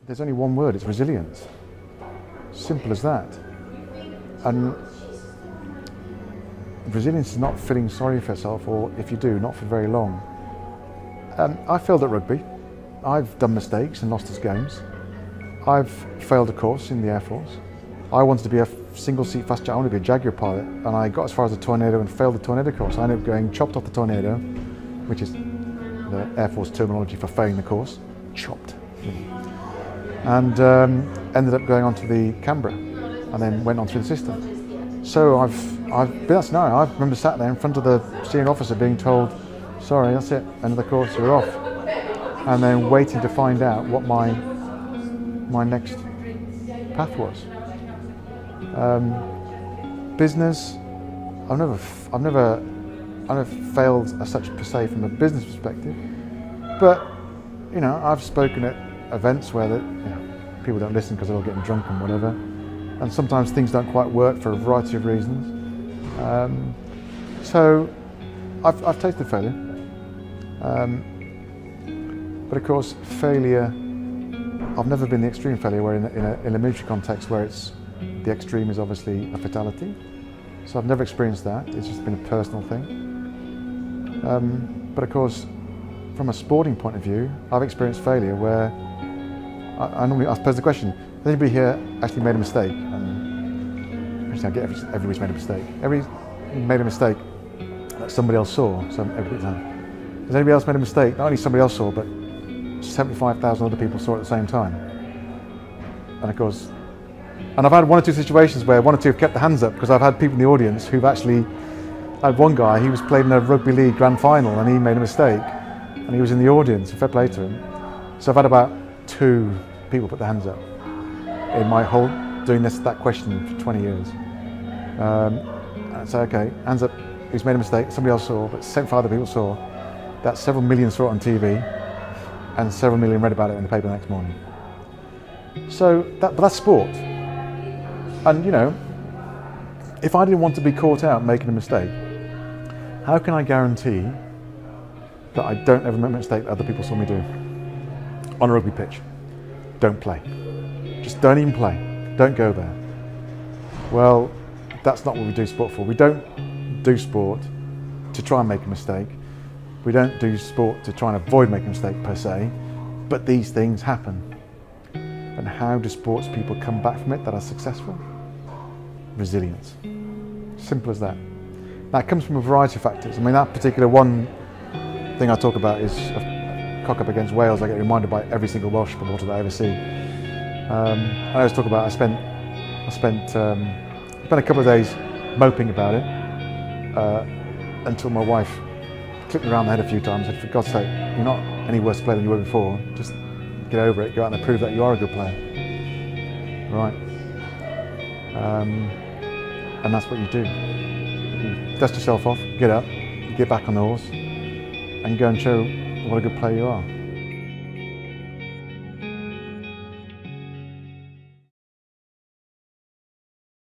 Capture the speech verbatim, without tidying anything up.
there's only one word, it's resilience. Simple as that. And resilience is not feeling sorry for yourself, or if you do, not for very long. Um, I failed at rugby. I've done mistakes and lost us games. I've failed a course in the Air Force. I wanted to be a single seat fast jet, I wanted to be a Jaguar pilot, and I got as far as the Tornado and failed the Tornado course. I ended up going chopped off the Tornado, which is the Air Force terminology for failing the course, chopped. And um, ended up going on to the Canberra, and then went on through the system. So I've, I've been that scenario. I remember sat there in front of the senior officer being told, sorry, that's it, end of the course, you're off. And then waiting to find out what my, my next path was. Um, business, I've never, I've never, I've never failed as such per se from a business perspective, but you know, I've spoken at events where the, you know, people don't listen because they're all getting drunk and whatever, and sometimes things don't quite work for a variety of reasons. Um, so I've, I've tasted failure, um, but of course failure, I've never been the extreme failure where in a, in a, in a military context where it's the extreme is obviously a fatality. So I've never experienced that, it's just been a personal thing. Um, but of course, from a sporting point of view, I've experienced failure where I, I normally I pose the question, has anybody here actually made a mistake? And actually I get every, everybody's made a mistake. Everybody's made a mistake that somebody else saw. So everybody's done. Has anybody else made a mistake? Not only somebody else saw, but seventy-five thousand other people saw it at the same time. And of course, and I've had one or two situations where one or two have kept their hands up because I've had people in the audience who've actually, I had one guy, he was playing in a rugby league grand final and he made a mistake and he was in the audience, fair play to him. So I've had about two people put their hands up in my whole, doing this, that question for twenty years. Um, and I say, okay, hands up, who's made a mistake, somebody else saw, but seventy-five other people saw, that several million saw it on T V and several million read about it in the paper the next morning. So, that, but that's sport. And you know, if I didn't want to be caught out making a mistake, how can I guarantee that I don't ever make a mistake that other people saw me do? On a rugby pitch, don't play. Just don't even play, don't go there. Well, that's not what we do sport for. We don't do sport to try and make a mistake. We don't do sport to try and avoid making a mistake per se, but these things happen. And how do sports people come back from it that are successful? Resilience. Simple as that. Now it comes from a variety of factors. I mean, that particular one thing I talk about is a cock up against Wales. I get reminded by every single Welsh supporter that I ever see. Um, I always talk about, I spent, I spent, um, spent a couple of days moping about it uh, until my wife clipped me around the head a few times and said, for God's sake, you're not any worse player than you were before. Just get over it, go out and prove that you are a good player. Right. Um, and that's what you do. You dust yourself off, get up, you get back on the horse, and go and show what a good player you are.